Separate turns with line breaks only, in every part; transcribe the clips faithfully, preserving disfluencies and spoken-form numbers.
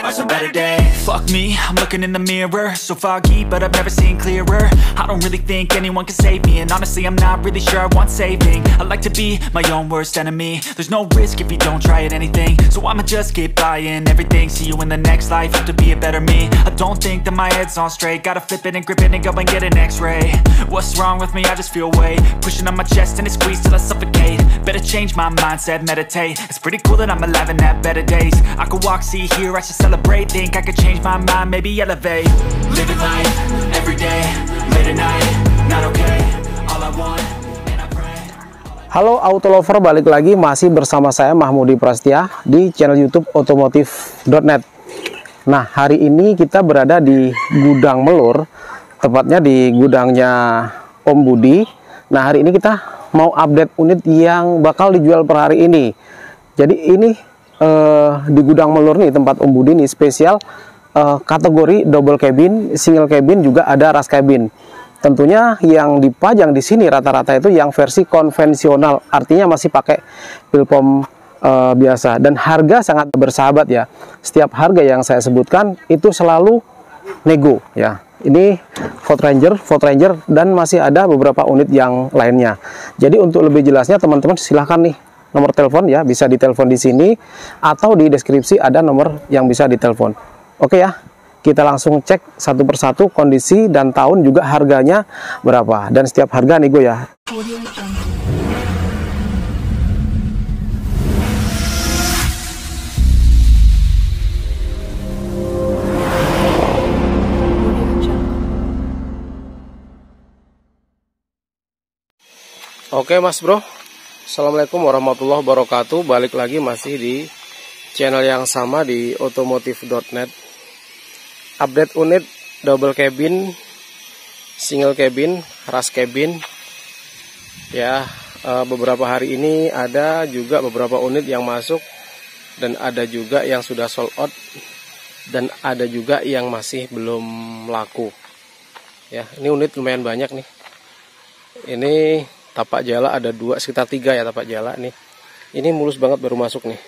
tomorrow's a better day. Fuck me, I'm looking in the mirror, so foggy, but I've never seen clearer. I don't really think anyone can save me, and honestly I'm not really sure I want saving. I like to be my own worst enemy. There's no risk if you don't try at anything, so I'ma just keep buying everything. See you in the next life, have to be a better me. I don't think that my head's on straight, gotta flip it and grip it and go and get an x-ray. What's wrong with me? I just feel weight pushing on my chest and it squeezes till I suffocate. Better change my mindset, meditate. It's pretty cool that I'm alive and have better days. I could walk, see, hear, I should celebrate. Think I could change my mind, maybe elevate. Living life, everyday, late at night, not okay. All I want, and I pray.
Halo Auto Lover, balik lagi masih bersama saya Mahmudi Prasetya di channel YouTube otomotif dot net. Nah, hari ini kita berada di Gudang Melur, tepatnya di gudangnya Om Budi. Nah, hari ini kita mau update unit yang bakal dijual per hari ini. Jadi ini eh, di Gudang Melur nih, tempat Om Budi nih, spesial eh, kategori double cabin, single cabin, juga ada ras cabin. Tentunya yang dipajang di sini rata-rata itu yang versi konvensional, artinya masih pakai pilpom eh, biasa, dan harga sangat bersahabat ya. Setiap harga yang saya sebutkan itu selalu nego ya. Ini Ford Ranger, Ford Ranger, dan masih ada beberapa unit yang lainnya. Jadi untuk lebih jelasnya teman-teman silahkan nih nomor telepon ya, bisa ditelepon di sini atau di deskripsi ada nomor yang bisa ditelepon. Oke ya, kita langsung cek satu persatu kondisi dan tahun juga harganya berapa, dan setiap harga nego ya. Oke mas bro, assalamualaikum warahmatullahi wabarakatuh. Balik lagi masih di channel yang sama di otomotif dot net. Update unit double cabin, single cabin, ras cabin ya. e, Beberapa hari ini ada juga beberapa unit yang masuk, dan ada juga yang sudah sold out, dan ada juga yang masih belum laku ya. Ini unit lumayan banyak nih. Ini tapak jala ada dua, sekitar tiga ya tapak jala nih. Ini mulus banget, baru masuk nih.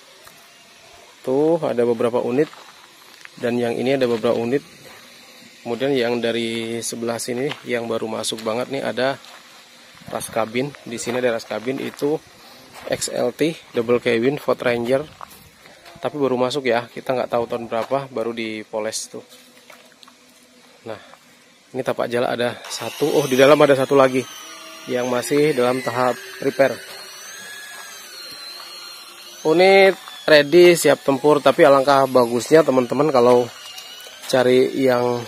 Tuh ada beberapa unit, dan yang ini ada beberapa unit. Kemudian yang dari sebelah sini yang baru masuk banget nih, ada ras kabin. Di sini ada ras kabin, itu X L T double cabin Ford Ranger, tapi baru masuk ya. Kita nggak tahu tahun berapa, baru dipoles tuh. Nah, ini tapak jala ada satu. Oh, di dalam ada satu lagi yang masih dalam tahap repair. Unit ready, siap tempur, tapi alangkah bagusnya teman-teman kalau cari yang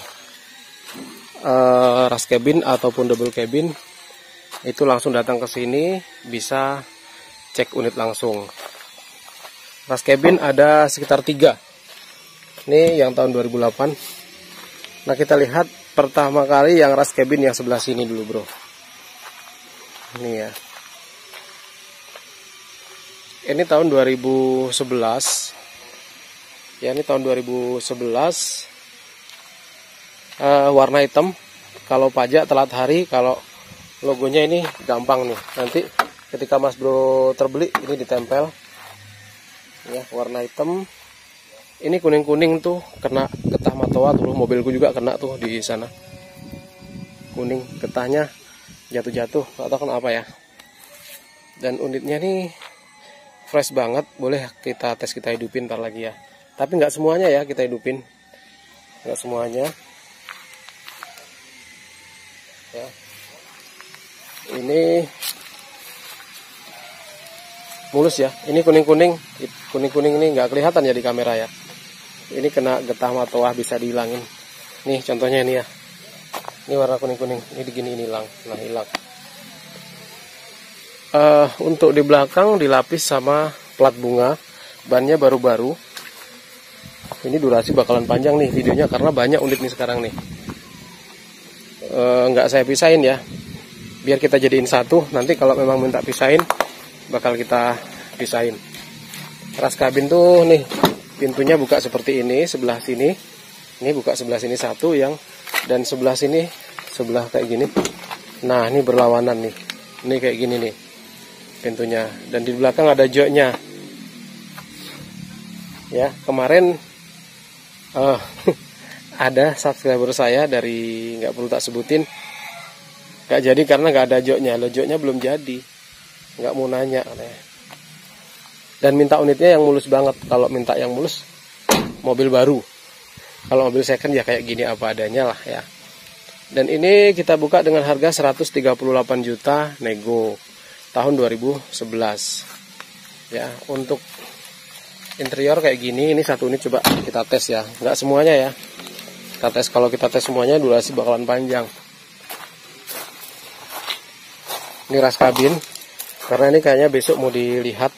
uh, ras cabin ataupun double cabin itu langsung datang ke sini, bisa cek unit langsung. Ras cabin ada sekitar tiga. Ini yang tahun dua ribu delapan. Nah, kita lihat pertama kali yang ras cabin yang sebelah sini dulu bro. Ini ya, ini tahun dua ribu sebelas ya, ini tahun dua ribu sebelas, uh, warna hitam. Kalau pajak telat hari, kalau logonya ini gampang nih, nanti ketika mas bro terbeli ini ditempel ya, warna hitam. Ini kuning-kuning tuh kena getah matoa tuh, mobilku juga kena tuh di sana, kuning getahnya jatuh-jatuh, atau kenapa ya. Dan unitnya nih fresh banget, boleh kita tes, kita hidupin ntar lagi ya. Tapi nggak semuanya ya kita hidupin, nggak semuanya ya. Ini mulus ya, ini kuning-kuning, kuning-kuning ini nggak kelihatan ya di kamera ya. Ini kena getah matoah, bisa dihilangin. Nih contohnya ini ya. Ini warna kuning-kuning, ini digini, ini hilang. Nah, hilang. Uh, untuk di belakang dilapis sama plat bunga, bannya baru-baru. Ini durasi bakalan panjang nih videonya, karena banyak unit nih sekarang nih. Uh, nggak saya pisahin ya, biar kita jadiin satu. Nanti kalau memang minta pisahin, bakal kita pisahin. Ras kabin tuh nih, pintunya buka seperti ini, sebelah sini. Ini buka sebelah sini satu, yang dan sebelah sini sebelah kayak gini. Nah, ini berlawanan nih. Ini kayak gini nih pintunya, dan di belakang ada joknya. Ya, kemarin Oh, ada subscriber saya dari, nggak perlu tak sebutin, nggak jadi karena nggak ada joknya. Lo joknya belum jadi, nggak mau nanya. Dan minta unitnya yang mulus banget. Kalau minta yang mulus, mobil baru. Kalau mobil second ya kayak gini apa adanya lah ya. Dan ini kita buka dengan harga seratus tiga puluh delapan juta nego tahun dua ribu sebelas. Ya, untuk interior kayak gini, ini satu unit coba kita tes ya. Nggak semuanya ya. Kita tes, kalau kita tes semuanya durasi bakalan panjang. Ini ras kabin, karena ini kayaknya besok mau dilihat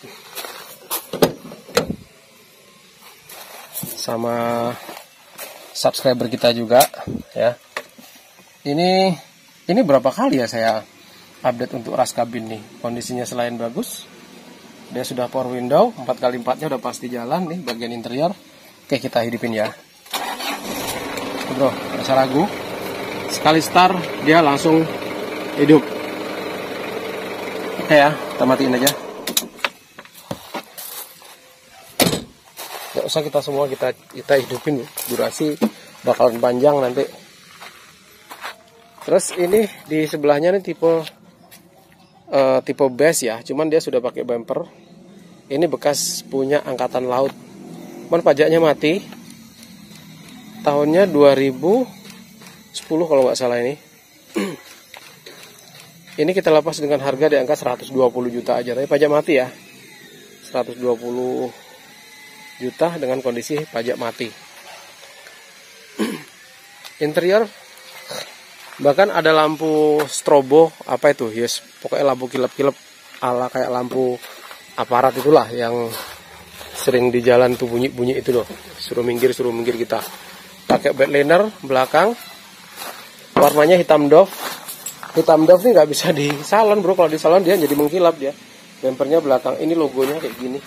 sama subscriber kita juga ya. Ini ini berapa kali ya saya update untuk ras kabin nih. Kondisinya selain bagus, dia sudah power window, empat kali empatnya udah pasti jalan nih bagian interior. Oke, kita hidupin ya. Bro, nggak usah ragu. Sekali start dia langsung hidup. Oke ya, kita matiin aja. Nggak usah kita semua kita kita hidupin, durasi bakalan panjang nanti. Terus ini di sebelahnya nih tipe uh, tipe base ya, cuman dia sudah pakai bumper. Ini bekas punya angkatan laut. Cuman pajaknya mati. Tahunnya dua ribu sepuluh kalau nggak salah ini. Ini kita lepas dengan harga di angka seratus dua puluh juta aja, tapi pajak mati ya. seratus dua puluh juta dengan kondisi pajak mati. Interior bahkan ada lampu strobo, apa itu? Yes, pokoknya lampu kilap-kilap ala kayak lampu aparat itulah yang sering di jalan tuh bunyi-bunyi itu loh. Suruh minggir, suruh minggir kita. Pakai bed liner belakang. Warnanya hitam doff. Hitam doff ini nggak bisa di salon bro. Kalau di salon dia jadi mengkilap dia. Bumpernya belakang. Ini logonya kayak gini.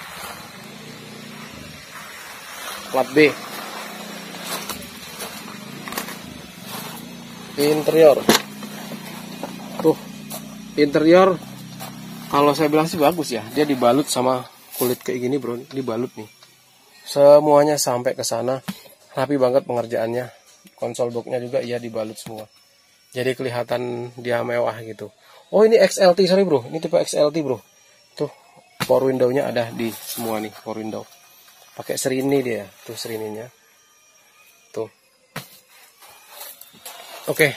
Plat B. Interior. Tuh. Interior. Kalau saya bilang sih bagus ya. Dia dibalut sama kulit kayak gini bro. Dibalut nih. Semuanya sampai ke sana. Rapi banget pengerjaannya. Konsol boxnya juga iya dibalut semua. Jadi kelihatan dia mewah gitu. Oh ini X L T, sorry bro. Ini tipe X L T bro. Tuh power window-nya ada di semua nih power window. Pakai serini dia. Tuh serininya. Tuh. Oke.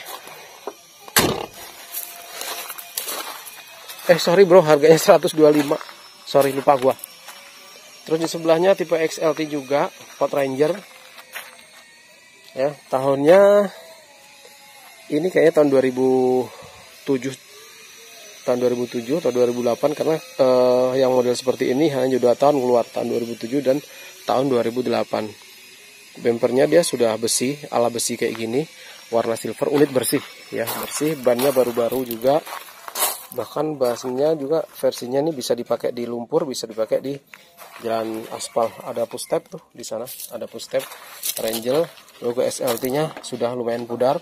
Eh sorry bro, harganya seratus dua puluh lima. Sorry lupa gua. Terus di sebelahnya tipe X L T juga, Ford Ranger. Ya, tahunnya ini kayaknya tahun dua ribu tujuh. Tahun dua ribu tujuh atau dua ribu delapan karena eh, yang model seperti ini hanya dua tahun keluar, tahun dua ribu tujuh dan tahun dua ribu delapan. Bumpernya dia sudah besi, ala besi kayak gini, warna silver, unit bersih ya, bersih, bannya baru-baru juga. Bahkan basnya juga versinya ini bisa dipakai di lumpur, bisa dipakai di jalan aspal. Ada push tab tuh di sana, ada push tab. Ranger, logo S L T-nya sudah lumayan pudar.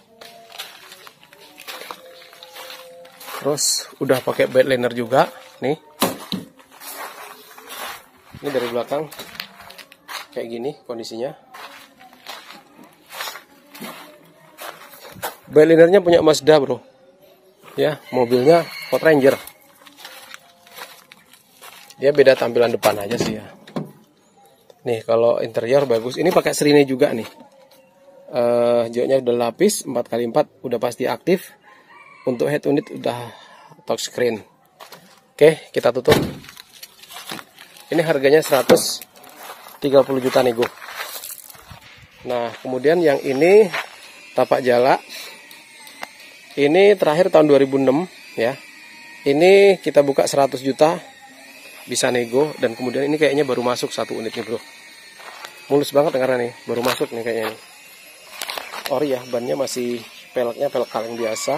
Terus udah pakai bed liner juga, nih. Ini dari belakang kayak gini kondisinya. Bed linernya punya Mazda bro. Ya, mobilnya Ford Ranger. Dia beda tampilan depan aja sih ya. Nih kalau interior bagus. Ini pakai serini juga nih. Uh, joknya udah lapis empat kali empat udah pasti aktif. Untuk head unit udah touchscreen. Oke, kita tutup. Ini harganya seratus tiga puluh juta nego. Nah, kemudian yang ini tapak jala. Ini terakhir tahun dua ribu enam ya. Ini kita buka seratus juta bisa nego, dan kemudian ini kayaknya baru masuk satu unit nih bro. Mulus banget karena nih baru masuk nih kayaknya nih. Ori ya, bannya masih peleknya pelek kaleng biasa.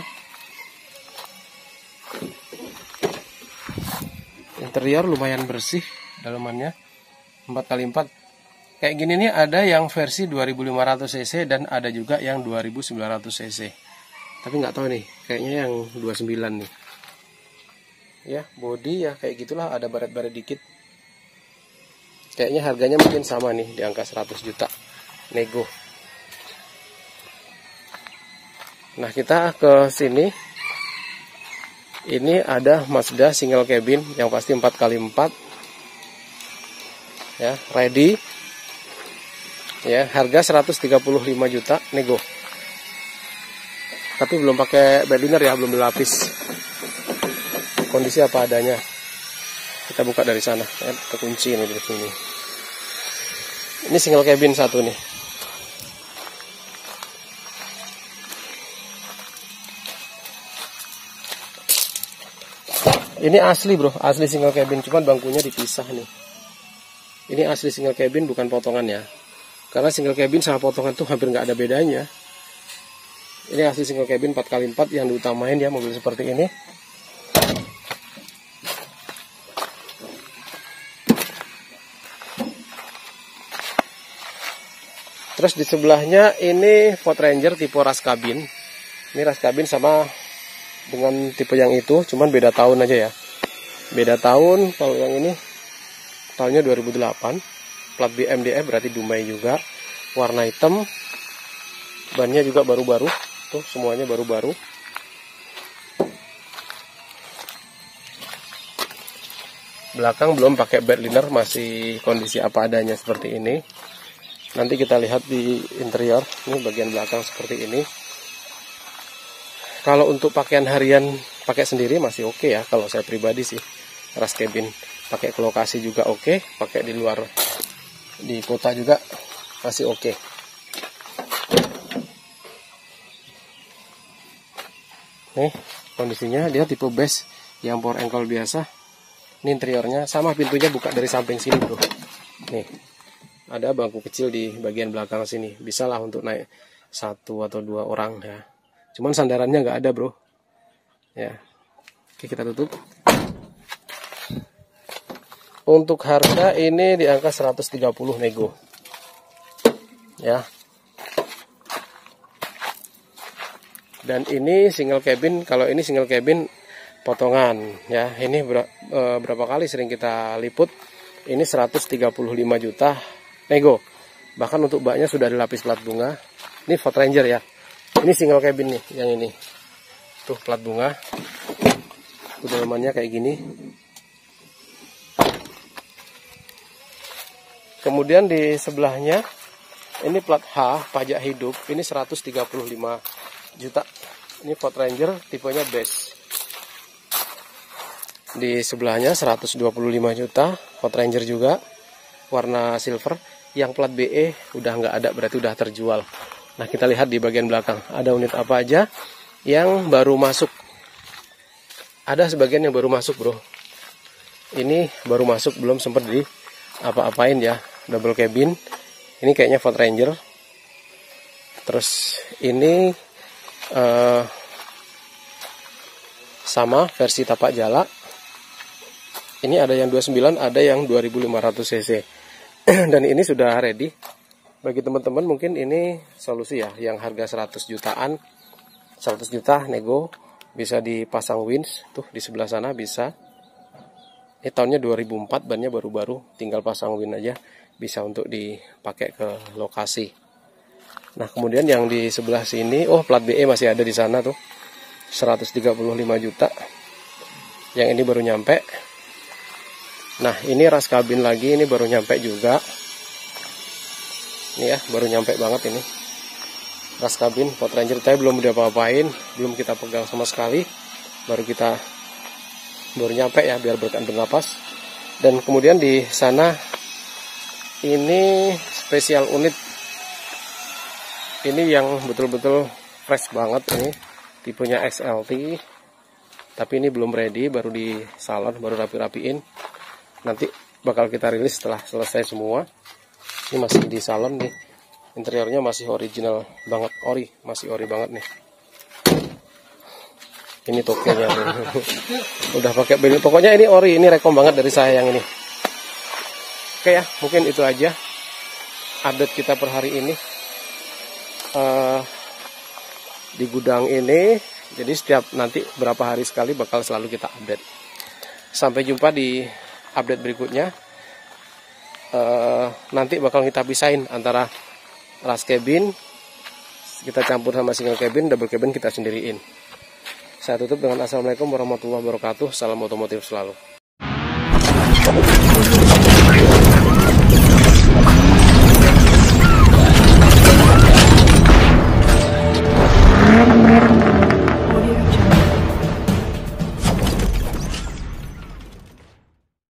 Interior lumayan bersih dalamannya, empat kali empat. Kayak gini nih ada yang versi dua ribu lima ratus cc dan ada juga yang dua ribu sembilan ratus cc. Tapi nggak tahu nih, kayaknya yang dua puluh sembilan nih. Ya, body ya kayak gitulah, ada baret-baret dikit. Kayaknya harganya mungkin sama nih di angka seratus juta. nego. Nah, kita ke sini. Ini ada Mazda single cabin yang pasti empat kali empat. Ya, ready. Ya, harga seratus tiga puluh lima juta nego. Tapi belum pakai bed liner ya, belum dilapis. Kondisi apa adanya. Kita buka dari sana. Ya, kekunci ini di sini. Ini single cabin satu nih. Ini asli bro, asli single cabin, cuman bangkunya dipisah nih. Ini asli single cabin, bukan potongan ya. Karena single cabin sama potongan tuh hampir nggak ada bedanya. Ini asli single cabin empat kali empat yang diutamain ya, mobil seperti ini. Terus di sebelahnya ini Ford Ranger tipe ras kabin. Ini ras kabin sama dengan tipe yang itu, cuman beda tahun aja ya. Beda tahun. Kalau yang ini tahunnya dua ribu delapan, plat B M D F berarti Dumai juga, warna hitam, bannya juga baru-baru, tuh semuanya baru-baru. Belakang belum pakai bed liner, masih kondisi apa adanya seperti ini. Nanti kita lihat di interior, ini bagian belakang seperti ini. Kalau untuk pakaian harian pakai sendiri masih oke okay ya, kalau saya pribadi sih. Ras cabin pakai ke lokasi juga oke, okay. Pakai di luar di kota juga masih oke. Okay. Nih kondisinya, dia tipe base yang power ankle biasa. Ini interiornya sama, pintunya buka dari samping sini bro. Nih ada bangku kecil di bagian belakang sini, bisa lah untuk naik satu atau dua orang ya. Cuman sandarannya nggak ada bro. Ya, oke kita tutup. Untuk harga ini di angka seratus tiga puluh nego. Ya. Dan ini single cabin. Kalau ini single cabin potongan ya. Ini ber, e, berapa kali sering kita liput. Ini seratus tiga puluh lima juta nego. Bahkan untuk baknya sudah dilapis plat bunga. Ini Ford Ranger ya. Ini single cabin nih, yang ini. Tuh plat bunga. Dalamannya kayak gini. Kemudian di sebelahnya ini plat H, pajak hidup. Ini seratus tiga puluh lima juta. Ini Ford Ranger tipenya base. Di sebelahnya seratus dua puluh lima juta, Ford Ranger juga. Warna silver. Yang plat B E udah nggak ada, berarti udah terjual. Nah, kita lihat di bagian belakang. Ada unit apa aja yang baru masuk. Ada sebagian yang baru masuk, bro. Ini baru masuk, belum sempat di apa-apain ya. Double cabin. Ini kayaknya Ford Ranger. Terus ini uh, sama versi tapak jala. Ini ada yang dua puluh sembilan, ada yang dua ribu lima ratus cc. Dan ini sudah ready. Bagi teman-teman mungkin ini solusi ya, yang harga seratus jutaan, seratus juta nego, bisa dipasang winch, tuh di sebelah sana bisa. Ini tahunnya dua ribu empat, bannya baru-baru, tinggal pasang winch aja, bisa untuk dipakai ke lokasi. Nah kemudian yang di sebelah sini, oh plat B E masih ada di sana tuh, seratus tiga puluh lima juta. Yang ini baru nyampe. Nah ini ras kabin lagi, ini baru nyampe juga. Ini ya, baru nyampe banget ini. Ras kabin Ford Ranger, tapi belum diapa-apain, belum kita pegang sama sekali. Baru kita baru nyampe ya, biar berkan bernapas. Dan kemudian di sana ini spesial unit. Ini yang betul-betul fresh banget ini. Tipenya X L T. Tapi ini belum ready, baru di salon, baru rapi-rapiin. Nanti bakal kita rilis setelah selesai semua. Ini masih di salon nih. Interiornya masih original banget, ori, masih ori banget nih. Ini tokenya nih. Udah pakai beli. Pokoknya ini ori, ini rekom banget dari saya yang ini. Oke ya, mungkin itu aja update kita per hari ini. Uh, di gudang ini, jadi setiap nanti berapa hari sekali bakal selalu kita update. Sampai jumpa di update berikutnya. Uh, nanti bakal kita pisahin antara las cabin kita campur sama single cabin, double cabin kita sendiriin. Saya tutup dengan assalamualaikum warahmatullahi wabarakatuh. Salam otomotif selalu.